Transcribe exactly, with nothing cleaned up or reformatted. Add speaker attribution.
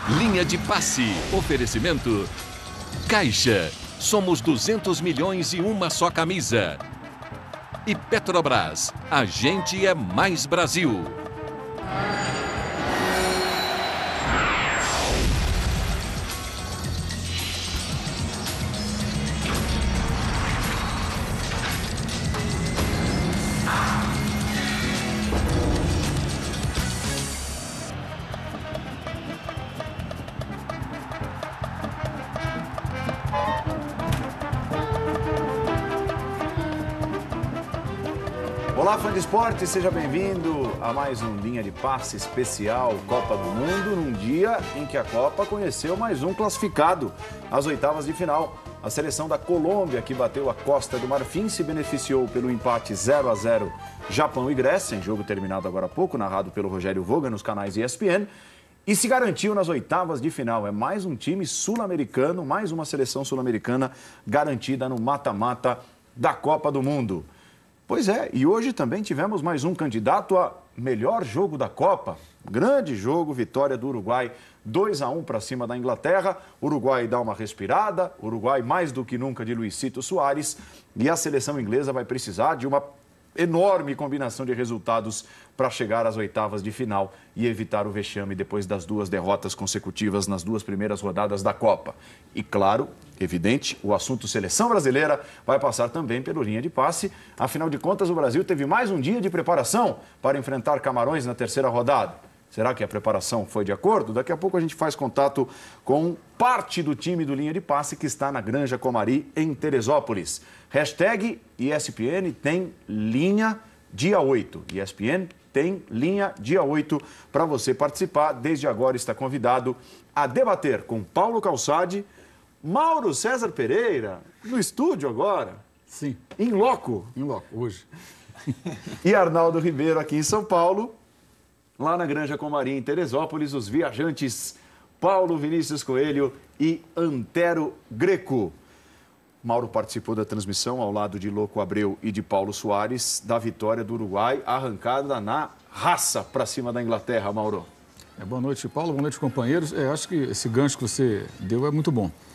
Speaker 1: Linha de passe. Oferecimento. Caixa. Somos duzentos milhões e uma só camisa. E Petrobras. A gente é mais Brasil.
Speaker 2: Olá, fã de esporte, seja bem-vindo a mais um Linha de Passe especial Copa do Mundo, num dia em que a Copa conheceu mais um classificado às oitavas de final. A seleção da Colômbia, que bateu a Costa do Marfim, se beneficiou pelo empate zero a zero Japão e Grécia, em jogo terminado agora há pouco, narrado pelo Rogério Voga nos canais E S P N, e se garantiu nas oitavas de final. É mais um time sul-americano, mais uma seleção sul-americana garantida no mata-mata da Copa do Mundo. Pois é, e hoje também tivemos mais um candidato a melhor jogo da Copa. Grande jogo, vitória do Uruguai, dois a um para cima da Inglaterra. Uruguai dá uma respirada, Uruguai mais do que nunca de Luisito Soares. E a seleção inglesa vai precisar de uma enorme combinação de resultados para chegar às oitavas de final e evitar o vexame depois das duas derrotas consecutivas nas duas primeiras rodadas da Copa. E claro, evidente, o assunto seleção brasileira vai passar também pelo Linha de Passe. Afinal de contas, o Brasil teve mais um dia de preparação para enfrentar Camarões na terceira rodada. Será que a preparação foi de acordo? Daqui a pouco a gente faz contato com parte do time do Linha de Passe que está na Granja Comari, em Teresópolis. Hashtag E S P N tem linha dia oito. E S P N tem linha dia oito para você participar. Desde agora está convidado a debater com Paulo Calçade, Mauro César Pereira, no estúdio agora.
Speaker 3: Sim.
Speaker 2: Em loco.
Speaker 3: Em loco, hoje.
Speaker 2: E Arnaldo Ribeiro aqui em São Paulo. Lá na Granja Comari, em Teresópolis, os viajantes Paulo Vinícius Coelho e Antero Greco. Mauro participou da transmissão ao lado de Louco Abreu e de Paulo Soares, da vitória do Uruguai, arrancada na raça para cima da Inglaterra, Mauro.
Speaker 3: É, boa noite, Paulo. Boa noite, companheiros. É, acho que esse gancho que você deu é muito bom.